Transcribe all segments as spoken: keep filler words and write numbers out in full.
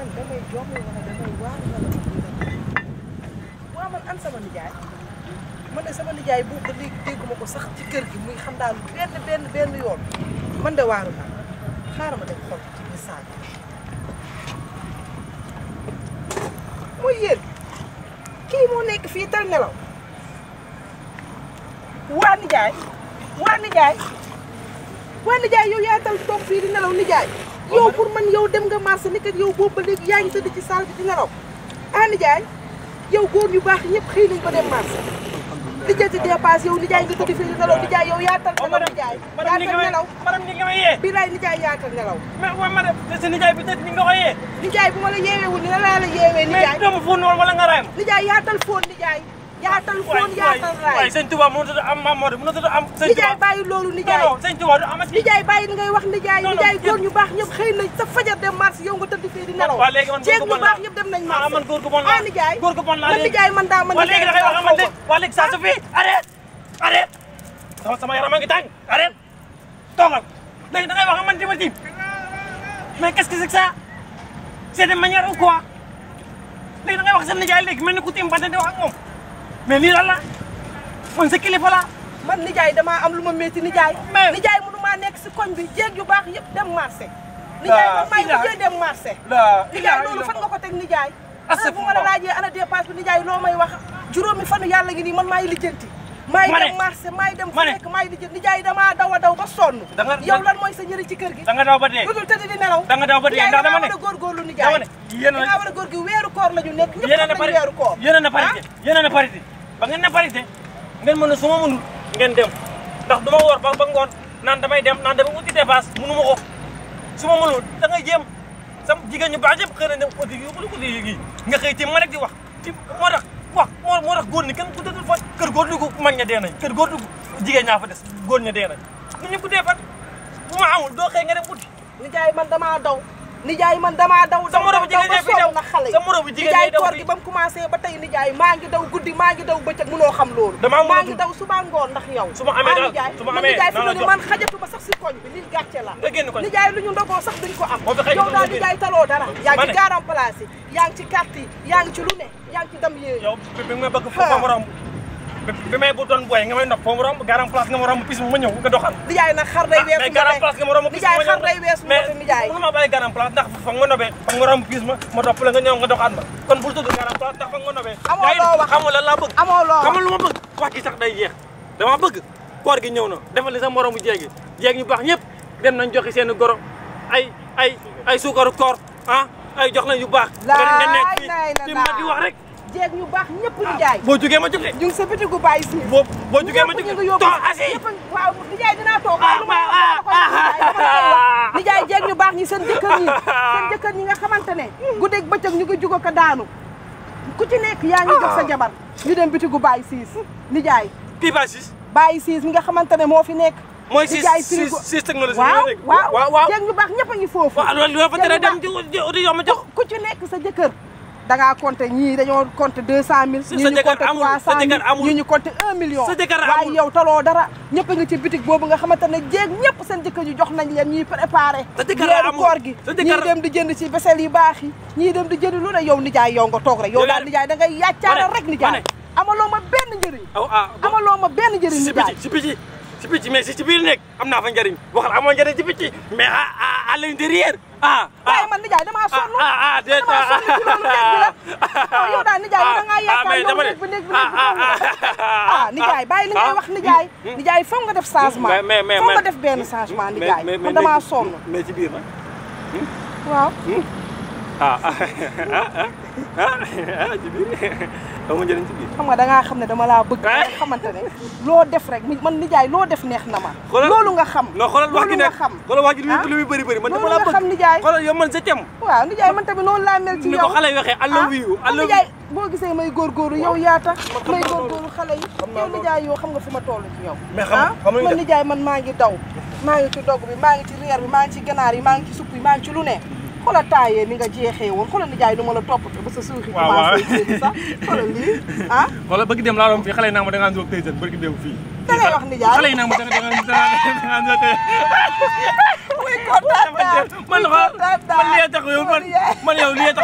man damay jox wala damay waar wala waaw man an sama nijaay man de sama nijaay bu ba léegi dégguma ko sax ci kër gi muy xam daal benn benn benn yoon man de waaru naa xaaral ma dem xool ci biir saag mooy yéen kii moo nekk fii tal nelaw waa nijaay waa nijaay waa nijaay yow yaa tal toog fii di nelaw nijaay yow pour man yow dem nga marché ni kat yow boobu ba léegi yaa ngi tëdd ci saal bi di nelaw ah nijaay yow góor ñu baax ñëpp xëy nañ ba dem marché li jëti dépasse yow nijaay nga tëdd fii di nelaw nijaay yow yaa tal nelaw nijaay yaa tal nelaw madame ni nga may yee bilaay nijaay yaa tal nelaw mais waa madame sa nijaay bi tëdd ni nga ko yee nijaay bu ma la yeeweewul ni la laa la yeewee nijaay mais doomu fóon wala nga raayam nijaay yaa tal fóon nijaay yaa tal fóon yaa tal raay waay sëñ Tuba mënut a am maam moo de mënut a am sëñ Tuba nijaay bàyyi loolu nijaay non sëñ Tuba du amati nijaay bàyyi li ngay wax nijaay nijaay góor ñu baax ñëpp xëy nañ sa fajar dem marché yow nga tëdd fii di nelaw jéeg ñu baax ñëpp dem nañ marché man góor gu bon laa ah nijaay góor gu bon laa man nijaay man daa man waa léegi da ngay wax man de waa léegi ça suffit arrête arrête sama sama yaram a ngi tàng arrête toogal léegi da ngay wax man di ma tiim mais qu'est-ce que c'est que ça c'est de manière ou quoi léegi da ngay wax seen nijaay léegi mel ni ku tiim bante di wax ak moom mais lii lan la man sa kilifa la man nijaay damaa am lu ma métti nijaay nijaay mënu maa nekk si koñ bi jéeg yu baax yëpp dem marché nijaay man maay mujjee dem marché nijaay loolu fan nga ko teg nijaay ana bu ma la laajee ana dépasse bi nijaay loo may wax juróomi fanu yàlla ngi nii man maay lijjanti maay dem marché maay dem fu nekk maay lijjanti nijaay damaa daw a daw ba sonn yow lan mooy sa njëriñ ci kër gi da nga daw ba dee lu dul tëdd di nelaw da nga daw ba dee ndax dama ne war a góorgóorlu nijaay yéen da nga war a góor gi weeru koor la ñu nekk ñëpp yéen a nañ weeru koor yéen a na parité yéen a na parité ba ngeen na parité ngeen mën a su ma mënul ngeen dem ndax du ma woor ba ba ngoon naan damay dem naan damay uti dépasse mënu ma ko su ma mënul da ngay jéem sam jigéen ñu baax yëpp xëy na dem uti yi uti yi nga xëy ci ma rek di wax ci moo tax wax moo moo tax góor ñi kenn ku dëddul fa kër góor dugg mag ña dee nañ kër góor dugg jigéen ñaa fa des góor ña dee nañ ñun ñu guddee fan bu ma amul doo xëy nga dem uti nijaay man damaa daw nijaay man damaa daw sa moromu jigéen ñi fi daw na xale sa moromu jigéen nijaay ñi daw koor gi ba mu commencé ba tey nijaay maa ngi daw guddi maa ngi daw bëccëg mënoo xam loolu maa ngi daw suba ngoon ndax yow su ma amee daal su ma amee nijaay fi mu ne man xajatuma sax si koñ bi lii gàcce la nga génn koñ nijaay lu ñu ndogoo sax duñ ko am moo fi xëy yow daal nijaay taloo dara yaa ngi ci garan place yi yaa ngi ci carte yi yaa ngi ci lu ne yaa ngi ci dem yéen yow bi nga bëgg foofu ma romb bi may bu doon booy nga may nopp foofu ma romb garan place nga ma romb pis ma ñëw nga doxal nijaay nag xar day weesu mais garan place nga ma romb pis ma ñëw nijaay xar day weesu mais nijaay mënu ma bàyyi garan place ndax fa nga nobee fa nga romb pis ma ma topp la nga ñëw nga doxaat ma kon bul tudd garan place ndax fa nga nobee amoo loo wax xamul lan laa bëgg amoo loo wax xamul lu ma bëgg wax gi sax day jeex dama bëgg koor gi ñëw na defal ni sa moromu jéegi jéeg ñu baax ñëpp dem nañ joxe seen goro ay ay ay suukaru koor ah ay jox nañ yu baax nga nekk fii ma di wax rek jéeg ñu baax ñëpp nijaay boo jógee ma jógee ñu ngi sa bitigu bàyyi si boo boo jógee ma jógee toog asi waaw nijaay dinaa toog lu ma nijaay jéeg ñu baax ñi seen jëkkër ñi seen jëkkër ñi nga xamante ne guddeeg bëccëg ñu ngi jugo ko daanu ku ci nekk yaa ngi jox sa jabar ñu dem bitigu bàyyi siis nijaay kii bàyyi siis bàyyi siis mi nga xamante ne moo fi nekk mooy siis siis technologie waaw waaw waaw jéeg ñu baax ñëpp a ngi foofu waaw loolu dafa tere dem di yow ma jox ku ci nekk sa jëkkër da ngaa compter ñii dañoo compter deux cent mille. ñii ñu compter trois cent mille ñii ñu compter un million. waaye yow taloo dara ñëpp a ngi ci bitik boobu nga xamante ne jéeg ñëpp seen jëkkër ñu jox nañ leen ñuy préparé. weeru koor gi ñii dem di jënd ci besel yu baax yi ñii dem di jënd lu ne yow nijaay yow nga toog rek yow daal nijaay da ngay yàccaaral rek nijaay amaloo ma benn njëriñ. amaloo ma benn njëriñ nijaay si biti si biti mais si ci biir nekk am naa fa njëriñ waxal amoo njëriñ ci biti mais à l'intérieur ah waaye man nijaay damaa sonn ah ah déet damaa sonn ci loolu nekk bi la yow daal nijaay da ngaa yaakaar yow nekk bi nekk bi nekk ah nijaay bàyyi li ngay wax nijaay nijaay foog nga def changement foog nga def benn changement nijaay man damaa sonn mais ci biir nag waaw ah ah ah ci biir amoo njëriñ ci biir xam nga da ngaa xam ne dama laa bëgg nga xamante ne loo def rek man nijaay loo def neex na ma loolu nga xam non xoolal wax gi nekk xoolal wax gi lu muy bëri bëri man dama laa bëgg xam nijaay xoolal yow man sa tem waaw nijaay man tamit noonu laa mel ci yow ni ko xale yi waxee I love you I love you nijaay boo gisee may góorgóorlu yow yaa tax may góorgóorlu xale yi yow nijaay yow xam nga fi ma toll ci yow mais xam xam man nijaay man maa ngi daw maa ngi ci dogg bi maa ngi ci reer bi maa ngi ci ganaar yi maa ngi ci supp yi maa ngi ci lu ne xoolal taayee ni nga jeexee woon xoolal nijaay du ma la toppatoo ba sa suuxi commencé jéegi sax xoolal lii ah xoolal bëgg dem laa doon fii xale yi naa ma da ngaa ndoog tey jën bëgg dem fii da ngay wax nijaay xale yi naa ma da nga da nga ndoog tey muy kontaan daal man man lii tax yow man man yow lii tax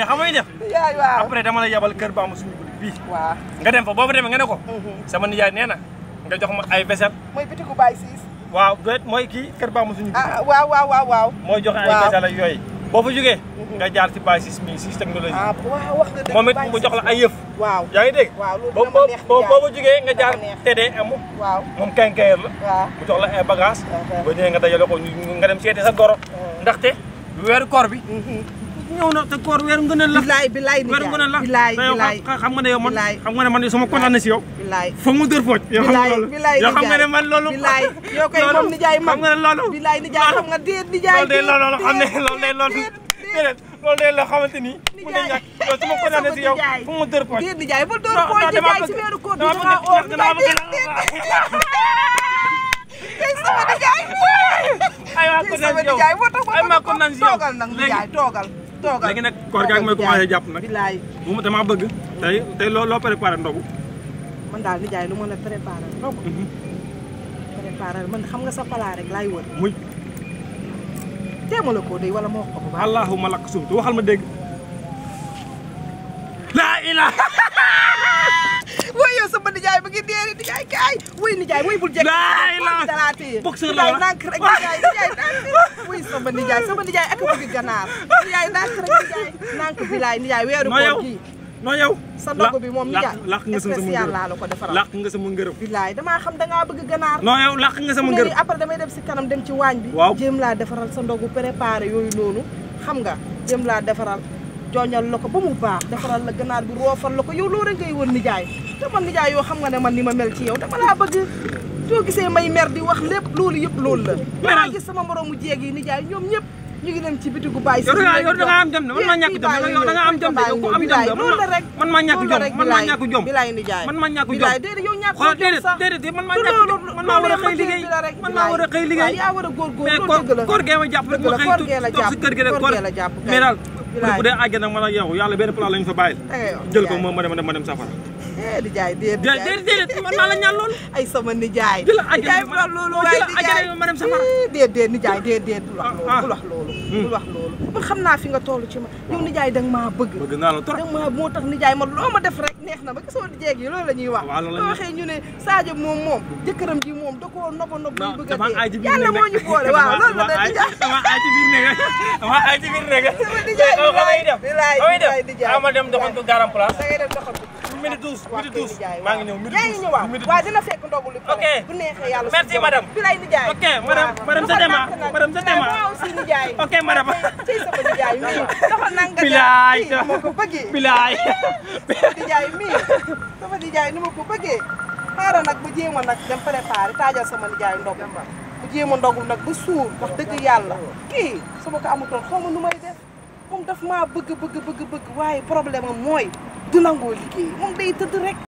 mais xam nga def yaay waaw après dama la yabal kër Bamba suñu boutique bii waaw nga dem fa boo fa demee nga ne ko sama nijaay nee na nga jox ma ay vaisselle mooy bitigu Baye Ciss waaw doet mooy kii kër Bamba suñu boutique ah waaw waaw waaw waaw mooy joxe ay vaisselle ak yooyu boo fa jógee nga jaar ci Baye Ciss mi Ciss technologie ah waaw wax nga dëgg moom it mu jox la ay yëf waaw yaa ngi dégg waaw loolu boo dama neex boo boo fa jógee nga jaar T D M waaw moom quincaillerie la waaw mu jox la ay bagage boo ñëwee nga dajale ko nga dem seeti sa goro ndaxte weeru koor bi ñëw na te koor weeru ngëneel la bilaay bilaay ni weeru ngëneel la bilaay bilaay xam nga ne yow man xam nga ne man sama kontaan na si yow bilaay foog mu dër fooj yow xam nga loolu yow xam nga ne man loolu bilaay yow koy moom nijaay man xam nga ne loolu bilaay nijaay xam nga déet nijaay loolu de loolu xam ne loolu de loolu déedéet loolu de la xamante ni mu ne ñàkk yow sama kontaan na si yow foog mu dër fooj déet nijaay bu dër fooj nijaay si weeru koor bi dama oo nijaay déet sama nijaay ay waa ko sama nijaay moo tax ay ma ko nan si yow toogal nag nijaay toogal toogal léegi nag koor gaa ngi may commencé jàpp nag bilaay bu ma dama bëgg tey tey loo loo préparé ndogu man daal nijaay lu mën a préparé ndogu préparé man xam nga sa plat rek laay wër muy téema la ko day wala ma wax ko bu baax allahumma lak sum tu waxal ma dégg laa ilaha woy yow sama nijaay ba ngi dee nijaay kaay woy nijaay woy bul jekk laa ilaha dalaatee boxeur la nank rek nijaay nijaay nank woy sama nijaay sama nijaay ak bëgg ganaar nijaay nank rek nijaay nank bilaay nijaay weeru koor gi non yow sa ndogu bi moom nijaay làq nga sama spécial laa la ko defaral làq nga sama ngërëm bilaay damaa xam dangaa bëgg ganaar non yow làq nga sama ngërëm après damay dem si kanam dem ci waañ bi waaw jéem laa defaral sa ndogu préparé yooyu noonu xam nga jéem laa defaral jooñal la ko ba mu baax defaral la ganaar bi roofal la ko yow loolu rek ngay wër nijaay te man nijaay yoo xam nga ne man ni ma mel ci yow dama laa bëgg soo gisee may mer di wax lépp loolu yëpp loolu la maa gis sama moroomu jeeg yi nijaay ñoom ñëpp ñu ngi dem ci bitigu Baye Ciss yow da nga am jom de man maa ñàkk jom yow da nga am jom de yow ku am jom de loolu la rek man maa ñàkk jom man maa ñàkk jom bilaay nijaay man maa ñàkk jom bilaay déedéet yow ñàkk xool jom déedéet sax déedéet man maa ñàkk man maa war a xëy liggéey man maa war a xëy liggéey yaa war a góorgóor mais loolu dëgg la koor gee ma jàpp rek ma xëy toog si kër gi rek koor mais daal bu dee àjjana man ak yow yàlla benn plan lañu fa bàyyil jël ko ma dem ma dem safara eh nijaay déet déedéet déedéet man maa la ñaan loolu ay sama nijaay jël nijaay bu wax loolu waaye nijaay ma dem safara déet déet nijaay déet déet bul wax loolu bul wax loolu bul wax loolu man xam naa fi nga toll ci ma yow nijaay danga maa bëgg bëgg naa la trop danga maa moo tax nijaay man loo ma def rek neex na ba gisoo jeeg yi loolu la ñuy wax boo waxee ñu ne Sadio moom moom jëkkëram ji moom da koo noppa nopp ñu bëgg a dee yàlla moo ñu boole waaw loolu la de nijaay dama aay ci biir néeg dama aay ci biir néeg sama nijaay bilaay bilaay nijaay ama dem doxantu garam place da ngay dem doxantu minute douze minute douze maa ngi ñëw minute yaa ngi ñëwaat waaw dina fekk ndogu li ok bu neexee yàlla merci madame bilaay nijaay ok madame madame Sadema madame Sadema aussi nijaay ok madame ci sama nijaay mi dafa nanga bilaay ma ko bëggee bilaay nijaay mi sama nijaay ni ma ko bëggee xaaral nag bu jéem a nag dem préparé taajal sama nijaay ndogu bu jéem a ndogu nag ba suur wax dëgg yàlla kii su ma ko amutoon xaw ma nu may def moom daf maa bëgg bëgg bëgg bëgg waaye problème am mooy du nangoo liggéey moom day tëdd rek